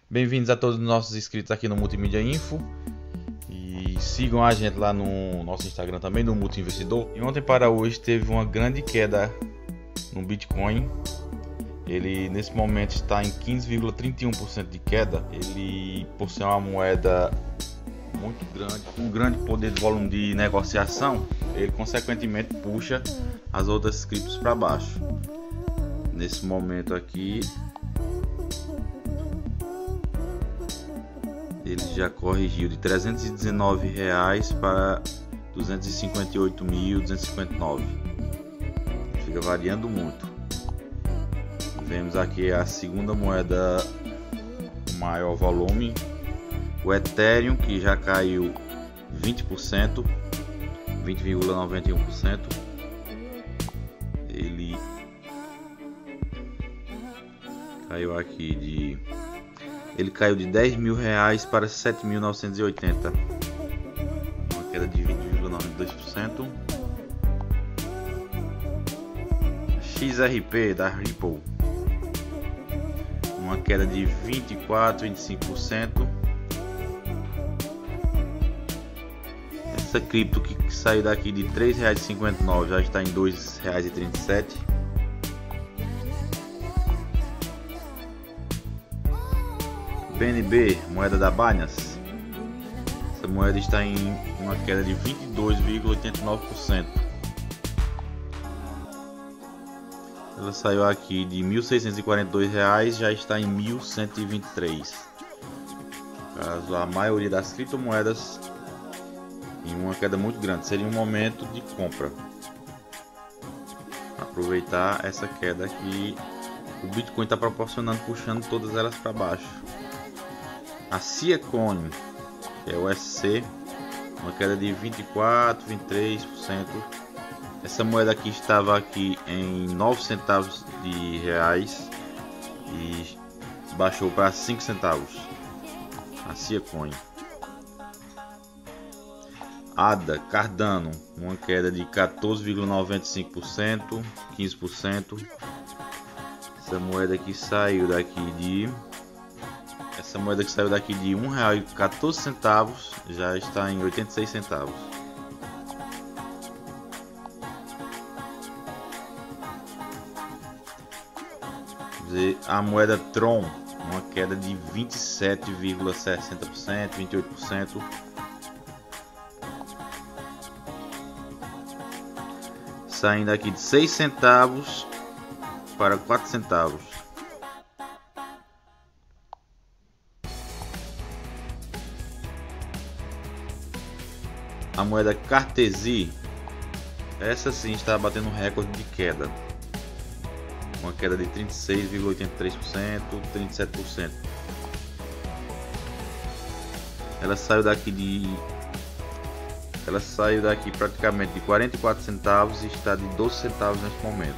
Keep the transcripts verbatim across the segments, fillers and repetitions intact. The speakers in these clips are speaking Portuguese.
Bem-vindos a todos os nossos inscritos aqui no Multimídia Info. E sigam a gente lá no nosso Instagram também, no Multi Investidor. E ontem para hoje teve uma grande queda no Bitcoin. Ele nesse momento está em quinze vírgula trinta e um por cento de queda. Ele, por ser uma moeda muito grande, com um grande poder de volume de negociação, ele consequentemente puxa as outras criptos para baixo. Nesse momento aqui, ele já corrigiu de trezentos e dezenove reais para duzentos e cinquenta e oito mil duzentos e cinquenta e nove. Fica variando muito. Vemos aqui a segunda moeda com maior volume, o Ethereum, que já caiu vinte por cento, vinte vírgula noventa e um por cento. Ele caiu aqui de ele caiu de dez mil reais para sete mil novecentos e oitenta, uma queda de vinte vírgula noventa e dois por cento. X R P da Ripple, uma queda de vinte e quatro, vinte e cinco por cento. Essa cripto que saiu daqui de três reais e cinquenta e nove já está em dois reais e trinta e sete. B N B, moeda da Binance, essa moeda está em uma queda de vinte e dois vírgula oitenta e nove por cento. Ela saiu aqui de mil seiscentos e quarenta e dois reais, já está em mil cento e vinte e três. No caso, a maioria das criptomoedas em uma queda muito grande, seria um momento de compra. Aproveitar essa queda que o Bitcoin está proporcionando, puxando todas elas para baixo. A Cia Coin, que é o S C, uma queda de vinte e quatro, vinte e três por cento. Essa moeda aqui estava aqui em nove centavos de reais e baixou para cinco centavos. A Cia Coin. A D A Cardano, uma queda de quatorze vírgula noventa e cinco por cento, quinze por cento. Essa moeda aqui saiu daqui de Essa moeda que saiu daqui de um real e quatorze centavos já está em oitenta e seis centavos. A moeda Tron, uma queda de vinte e sete vírgula sessenta por cento, vinte e oito por cento. Saindo aqui de seis centavos para quatro centavos. A moeda Cartesi, essa sim está batendo um recorde de queda, uma queda de trinta e seis vírgula oitenta e três por cento, trinta e sete por cento. Ela saiu daqui de ela saiu daqui praticamente de quarenta e quatro centavos e está de doze centavos neste momento.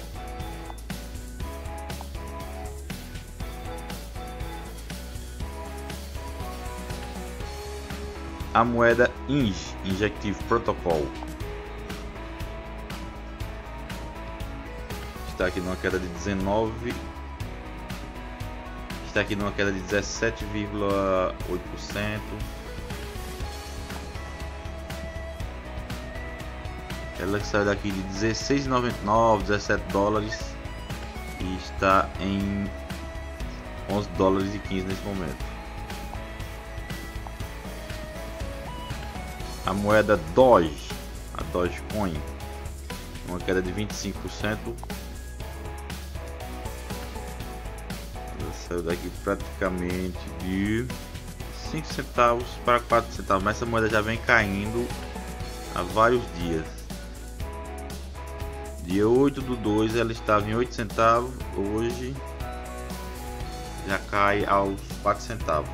A moeda I N J, Injective Protocol, está aqui numa queda de dezenove, está aqui numa queda de dezessete vírgula oito por cento. Ela saiu daqui de dezesseis vírgula noventa e nove, dezessete dólares e está em onze dólares e quinze nesse momento. A moeda Doge, a Dogecoin, uma queda de vinte e cinco por cento. Ela saiu daqui praticamente de cinco centavos para quatro centavos, mas essa moeda já vem caindo há vários dias. Dia oito do dois ela estava em oito centavos, hoje já cai aos quatro centavos.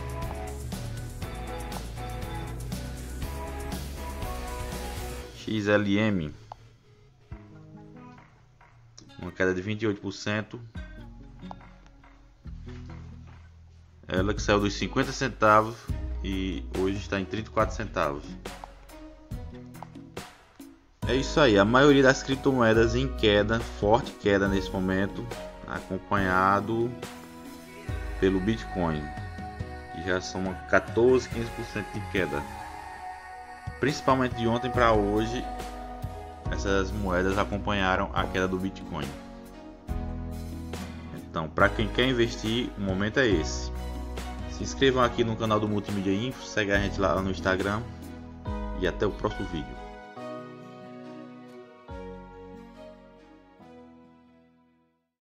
X L M, uma queda de vinte e oito por cento. Ela que saiu dos cinquenta centavos e hoje está em trinta e quatro centavos. É isso aí, a maioria das criptomoedas em queda, forte queda nesse momento, acompanhado pelo Bitcoin, que já são quatorze, quinze por cento de queda. Principalmente de ontem para hoje, essas moedas acompanharam a queda do Bitcoin. Então, para quem quer investir, o momento é esse. Se inscrevam aqui no canal do Multimídia Info, segue a gente lá no Instagram e até o próximo vídeo.